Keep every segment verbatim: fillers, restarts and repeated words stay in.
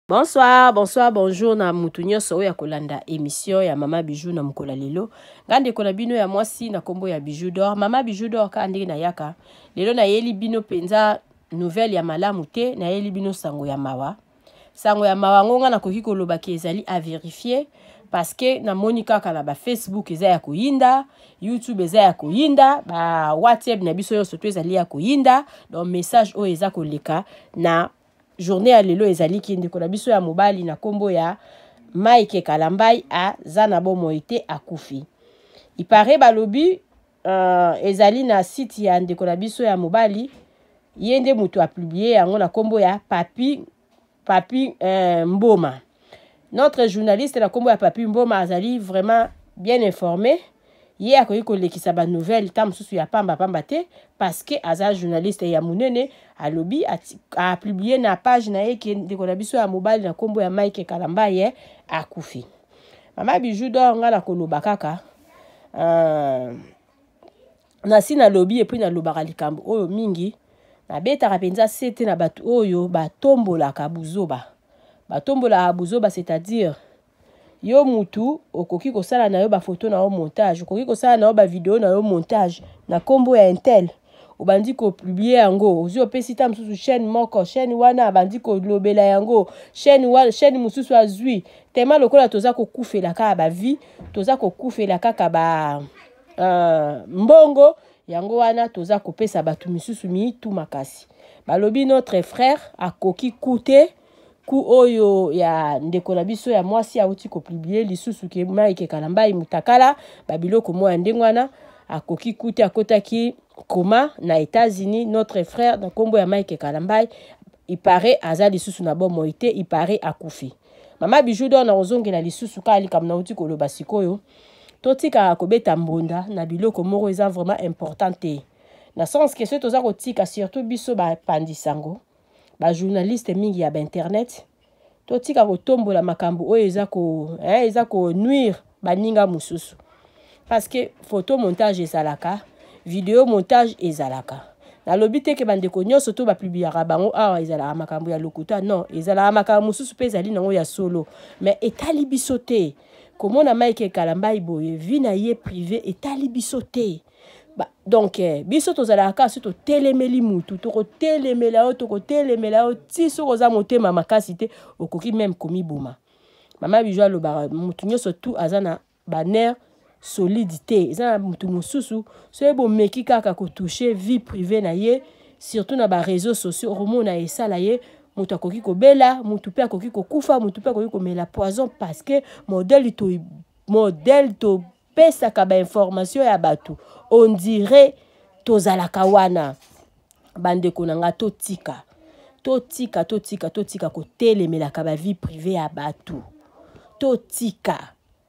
Bonsoir, bonsoir, bonjour na mutu nyonso ya kolanda émission ya Mama Bijou na mukola lelo. Ngande kola bino ya mwasi na kombo ya Bijou d'or. Mama Bijou d'or ka ndenge na yaka. Lelo na yeli bino penza nouvelle ya malamu te, na yeli bino sango ya mawa. Sango ya mawa ngonga na koki koloba ki ezali à vérifier parce que na monika kala ba Facebook eza ya koyinda, YouTube eza ya koyinda, ba WhatsApp na biso yoso to ezali ya koyinda. Donc message o eza koleka na journée à lelo ezali kindi ko na biso ya mobali na kombo ya Mike Kalambai a zana bo moite akufi. Il paraît balobi euh, ezali na site ya ndeko na biso ya mobali yende mutu a publié yango na kombo ya Papi Papi euh, Mboma. Notre journaliste na kombo ya Papi Mboma azali vraiment bien informé. Ye akoki kolekisa ba nouvelle tam susu ya pamba pamba te parce que aza journaliste ya munene alobi a, a publié na page na ye ke ndeko na biso ya mobali na kombo ya Mike Kalambai akufi. Mama Bijou d'or nga na koloba kaka euh, na sina lobi et puis na lobaka likambo oyo mingi na beta kapenza sete na batu oyo batombola ka buzoba. Batombola buzoba c'est-à-dire yo mutu okoki kosala na yo ba photo na yo montage, okoki kosala na yo ba video na yo montage na kombo ya Intel. Obandi ko publier yango, ozi opesi ta mususu chaîne moko, chaîne wana abandi ko lobela yango, chaîne wana chaîne mususu azui. Tema lokola toza ko kufela ka ba vie, toza ko kufela kaka ba euh, mbongo, yango wana toza ko pesa batu misusu mi tu makasi. Balobi notre frère akoki kute ku oyo ya ndeko na biso ya mwasi auti ko publier lisusu ke Mike Kalambai mutakala babiloko mo ya ndengwana akoki kute akotaki koma na États-Unis. Notre frère na kombo ya Mike Kalambai il paraît aza lisusu na bon moite, il paraît akufi. Mama Bijou d'or na ozongela lisusu ka ali kam na uti ko loba sikoyo totika kobeta mbonda na biloko moko eza vraiment importante na sens que ce toza kotika surtout biso ba pandisango ba journaliste mingi ya ba internet totika kotombola makambo oyo eza ko eh eza ko nuire baninga mususu parce que photo montage ezalaka, vidéo montage ezalaka. Na lobi te ke bandeko nyonso to ba publiera bango awa ezalaka makambo ya lokuta, non ezalaka makambo mususu pe ezali nango ya solo mais etali biso te komona Mike Kalambai boye vi na ye privé etali biso te. Ba, donc eh, biso tozalaka so to telemeli mutu to ko telemela o to ko telemela o ti so koza motema makasi te okoki même komi boma. Mama Bijou aloba mutu nyonso tu azana baner solidité ezana mutu mususu so ebo meki kaka ko toucher vie privée na ye surtout na ba réseaux sociaux romona esala ye mutu akoki ko bela mutu pe akoki ko kufa mutu pe akoki ko mela poison parce que modèle to modèle to pesa ka ba information ya batu on dirait tozalaka wana bandeko nanga totika totika totika totika ko telemela ka ba vie privée ya batu totika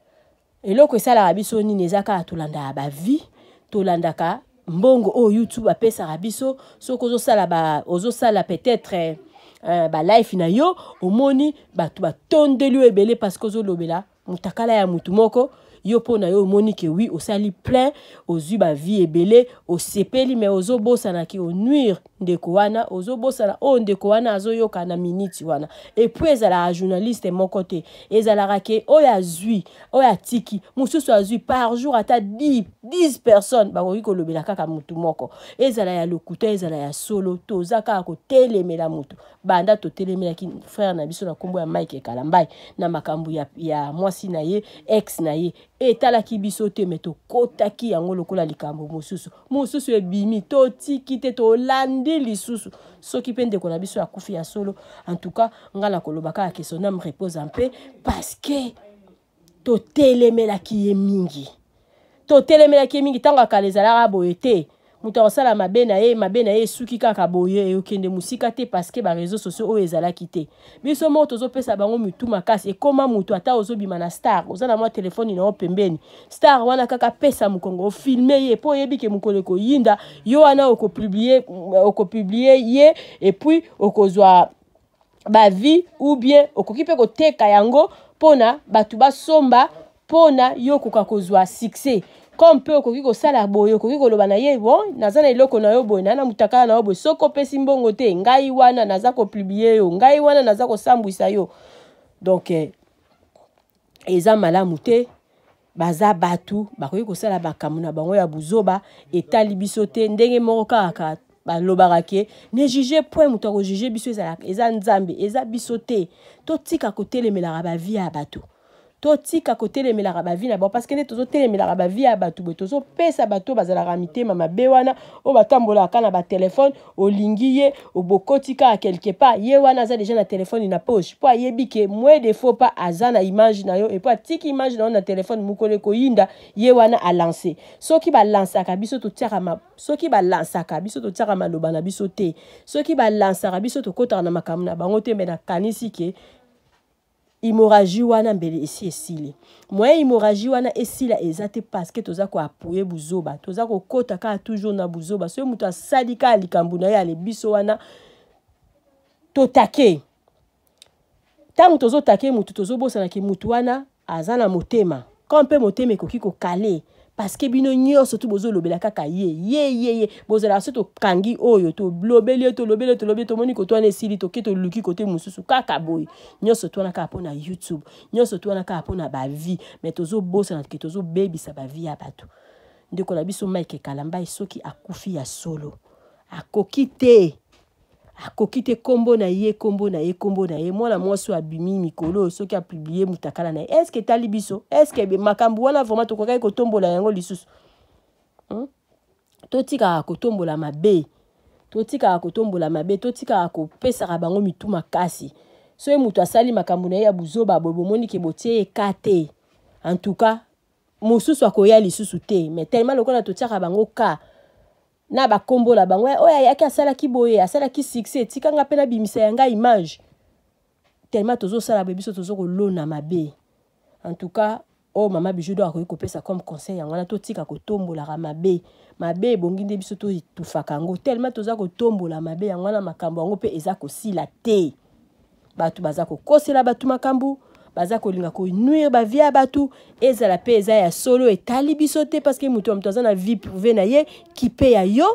eloko esala biso nini ezaka tolanda ba vie tolandaka mbongo o YouTube apesa biso soko ozo sala ba ozo sala peut-être euh, ba life na yo omoni batu ba tondelu ebele parce que ozo lobela mutakala ya mutu moko yo pona yo moni ke oui osali plein ozu ba vie ebele osepeli mais ozo bosana ki o nuire ndeko wana ozo bosana o ndeko wana azo yoka na minute wana et puis ezala journaliste mon côté ezala ke o ya zui o ya tiki mususu azui par jour ata dix personnes ba ko lobela kaka mutu moko ezala ya lokuta ezala ya solo tozaka ko telemela mutu banda to telemela ki frère na biso na kombo ya Mike Kalambai na makambu ya ya mwasi na ye ex na ye etala ki biso te meto kotaki yango lokola likambo mususu mususu ebimi to tiki te to landi lisusu soki pende ko na biso akufi ya solo. En tout cas ngala kolobaka ke son âme repose en paix parce que to telemela ki mingi to telemela ki mingi tanga kalezala boyete mutu osala mabe na ye mabe na ye suki kaka boye okende musika te parce que ba réseaux sociaux o ezala kite biso mo tozo pesa bango mutu makasi e koma mutu ata ozo bima na star ozana mo telefone na opembeni star wana kaka pesa mukongo filmer ye po yebi ke mukole ko yinda yo wana oko publier oko publier ye et puis okozwa ba vie ou bien okokipe ko teka yango pona batu ba somba pona yo koka kozwa succès comme peu ko kiko sala boyo ko kiko loba na ye bon nazana iloko na yo boy na na mutaka na yo boy soko pesi mbongo te ngai wana naza ko publier yo ngai wana naza ko sambwisa yo donc eh, eza malamu te baza batu bakoki ko sala bakamu na bango ya buzoba etali biso te ndenge moko kaka balobaka ke ne juger point muto ko juger biso eza eza nzambe eza biso te to tika ko telemelaka ba vie ya batu to tika ko telemelaka ba vie na bon parce que ne tozo telemelaka ba vie ya batu bo tozo pesa bato bazalaka mitema mabe wana o batambolaka na ba téléphone olingi ye obokotika quelque part ye wana za déjà na téléphone na poche po ayebi ke moins de fois pas azana image na yo et po tiki image na na téléphone mukole ko yinda ye wana a lancer soki ba lansaka biso to tiaka ma soki ba lansaka biso to tiaka maloba na biso te soki ba lansaka biso to kota na makamu na bango te me na kanisi ke hémorragie wana mbele esi esili moyen hémorragie wana esila ezate parce que toza ko appuyer buzoba toza ko kota ka toujours na buzoba so mutu asalika likambu na ya le biso wana to take tangu tozo take mutu tozo bosa na ki mutu wana azana motema quand pe motema ekoki ko kale parce que bino nyonso tu bozo lobela kaka ye ye ye ye bozala so to kangi oyo to lobeli to lobeli to lobeli to moni ko to ane sili to keto luki kote mususu kaka boy nyonso to na ka pona YouTube nyonso to na ka pona ba vie mais tozo bosa na ke tozo baby sa ba vie ya bato ndeko na biso Mike Kalamba soki akufi ya solo akoki te akoki te kombo na ye kombo na ye kombo na ye mwana mwasi abimi mikolo soki a publier mutakala na est-ce que tali biso est-ce que makambu wana vraiment to kokai ko tombola yango lisusu hmm? to tika ko tombola mabe to tika ko tombola mabe to tika ko pesa bango mituma kasi so mutu asali makambu na ye ya buzoba bobo moni ke botie kate en tout cas mususu akoya lisusu te mais tellement lokola to tika bango ka na ba kombo la bango oya yaki asala ki boye asala ki succès tikanga pena bimisa yanga image tellement tozo sala bebiso tozo ko lona mabe en tout cas oh mama bijou do akoki kopesa comme conseil yanga na to tika ko tombola ka mabe mabe bongi nde biso to tufaka ngo tellement toza ko tombola mabe yanga na makambo ngo pe eza ko sila te batu baza ko kosela batu makambu baza ko linga ko nuire ba vie batu ezala pe eza ya solo etali biso te parce que mutu mtoza na vie privée na ye kipe ya yo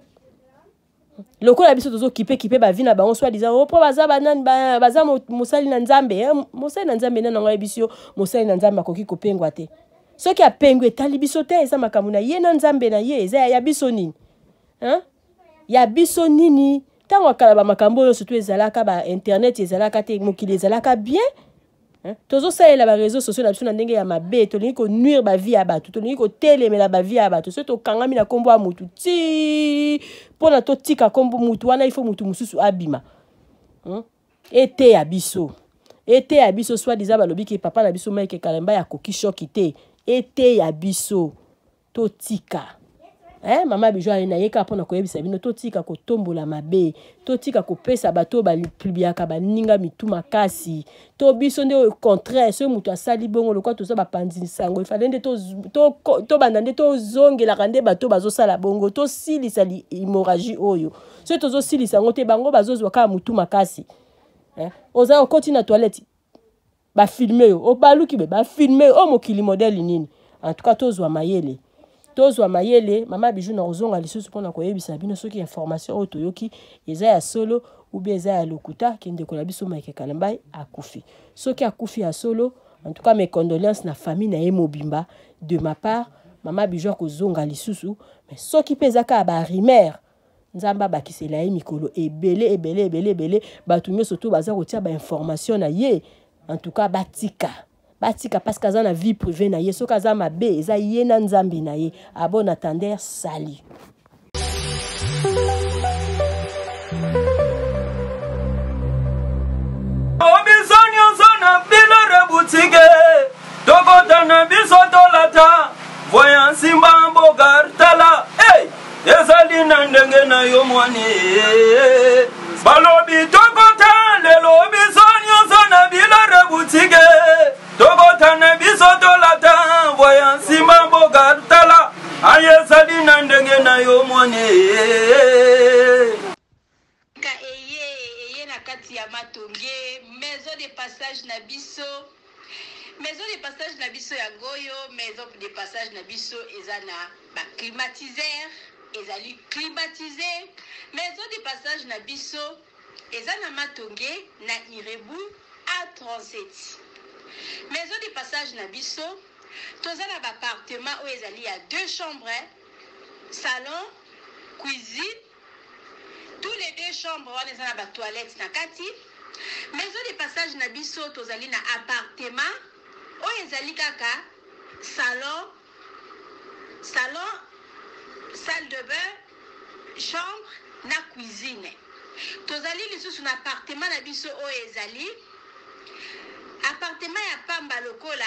lokola biso tozo kipe kipe ba vie na bango soit disant oh po baza banani baza mosali na nzambe mosali na nzambe na ngai biso mosali na nzambe akoki kopengwa te soki apengwe etali biso te eza makambu na ye na nzambe na ye eza ya biso nini hein ya biso nini tango akala ba makambo yo surtout ezalaka ba internet ezalaka te mokili ezalaka bien hein tozo salela ba réseaux sociaux na biso na ndenge ya mabe to lingi ko nuire ba vie ya bato to lingi ko telemela ba vie ya bato so to kangami na kombo ya mutu ti pona to tika kombo mutu wana ifo mutu mususu abima hein ete ya biso ete ya biso soit disant balobi ke papa na biso Mike Kalamba ya koki shoki te ete ya biso to tika eh mama bijou na yeka pona ko yebisa bino to tika ko tombola mabe to tika ko pesa bato ba publiaka ba ninga mituma kasi to biso nde au contraire ce mutu asali bongo lokwa to za ba panzi sango ifale nde to to to bandande to zongela kande bato bazo sala bongo to sili sali hémorragie oyo ce to zo sili sango te bango bazozwa ka mutuma kasi eh oza okoti na toilette ba filmer yo o baluki be ba filmer o mokili modèle nini en tout cas to zwa mayele tozwa mayele mama bijou na ozonga lisusu pona koyebisa bino soki information oyo toyoki eza ya solo ou bien eza ya lokuta kende ko la biso Mike Kalamba akufi soki akufi ya solo en tout cas mes condoléances na famille na ye mobimba de ma part mama bijou kozonga lisusu mais soki pezaka ba rimer nzamba bakisela ye mikolo ebele ebele ebele ebele batu nyoso to baza kotia ba information na ye en tout cas batika batika parce que na vie privée na ye so kaza mabe eza ye na nzambe na ye a bon attendeur sali obizonyo zona bilore boutique tokota na biso tolata voyant simba mbogar tala hey ezali na ndenge na yo mwani balobi tokota lelo obizonyo zona bilore boutique tokota na biso tolata voyant simba mbogar tala ayezali na ndenge na yo mwani ka eye eye na kati ya matonge maison de passage na biso Maison de passage na biso ya ngoyo, maison de passage na biso ezana ba climatiseur, ezali climatisé. Maison de passage na biso ezana matonge na Irebu A trente-sept. Maison de passage na biso tozana ba appartement où ezali ya deux chambres, salon, cuisine. Tous les deux chambres wana ezana ba toilette na kati. Maison de passage na biso tozali na appartement oyo ezali kaka salon, salon, salle de bain, chambre na cuisine. Tozali lisusu na appartement na biso oyo ezali appartement ya pamba lokola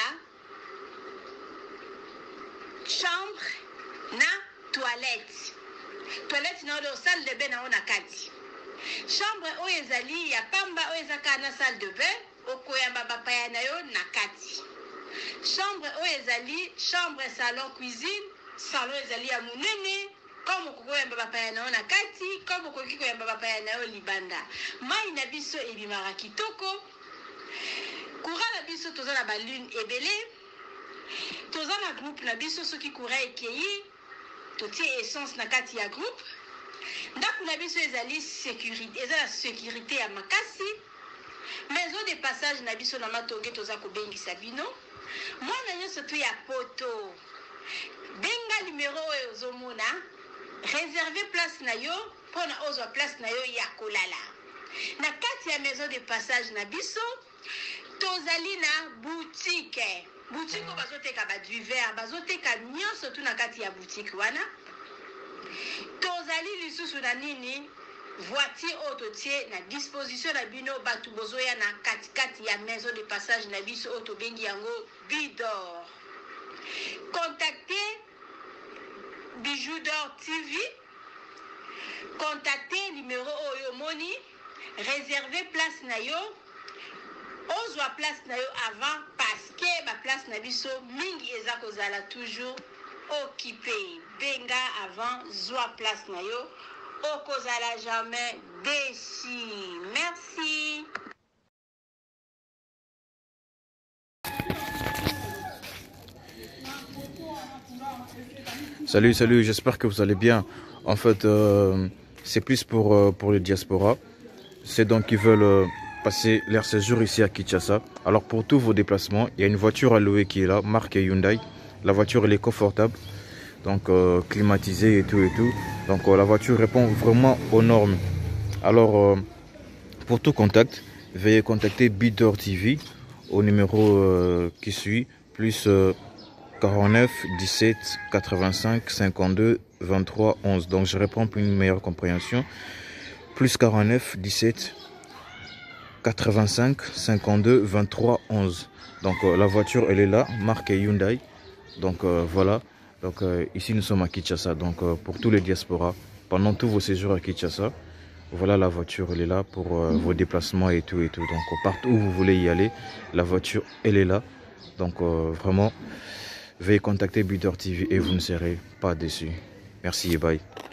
chambre na toilette. Toilette na oyo salle de bain na ona kati. Chambre oyo ezali ya pamba oyo ezaka na salle de bain okoyamba bapaya na yo na kati. Chambre oyo ezali chambre, salon, cuisine. Salon ezali ya munene comme kokoyamba bapaya na yo na kati, comme koki koyamba bapaya na yo libanda. Mai na biso ebimaka kitoko. Courant na biso toza na balune ebele. Toza na groupe na biso soki courant ekeyi totie essence na kati ya groupe. Ndako na biso ezali sécurité, ezala sécurité ya makasi. Maison de passage na biso na matonge toza kobengisa bino. Mwana nyonso tu ya poto. Benga numéro oyo ozomona, réserver place na yo pona ozwa place na yo ya kolala. Na kati ya maison de passage na biso tozali na boutique. Boutique oyo bazoteka ba du verre, bazoteka nyonso tu na kati ya boutique wana. Tozali lisusu na nini voiture autotie na disposition na bino batu bozoya na kati kati ya maison de passage na biso auto bengi yango Bidor. Contactez Bijou d'Or T V. Contactez numéro oyo moni, réservez place na yo. Ozwa place na yo avant parce que ba place na biso mingi eza kozala toujours occupé. Benga avant zwa place na yo. Okozala jamais déçu. Merci. Salut, salut, j'espère que vous allez bien. En fait, euh, c'est plus pour, euh, pour les diasporas. C'est donc qui veulent euh, passer leur séjour ici à Kinshasa. Alors pour tous vos déplacements, il y a une voiture à louer qui est là, marque Hyundai. La voiture elle est confortable, donc euh, climatisée et tout et tout. Donc euh, la voiture répond vraiment aux normes. Alors euh, pour tout contact, veuillez contacter Bidor T V au numéro euh, qui suit, plus euh, quarante-neuf dix-sept quatre-vingt-cinq cinquante-deux vingt-trois onze. Donc je réponds pour une meilleure compréhension. Plus quarante-neuf dix-sept quatre-vingt-cinq cinquante-deux vingt-trois onze. Donc euh, la voiture elle est là, marque Hyundai. Donc euh, voilà. Donc euh, ici nous sommes à Kinshasa. Donc euh, pour tous les diasporas, pendant tous vos séjours à Kinshasa, voilà la voiture elle est là pour euh, vos déplacements et tout et tout. Donc partout où vous voulez y aller, la voiture elle est là. Donc euh, vraiment, veuillez contacter Bidor T V et vous ne serez pas déçus. Merci et bye.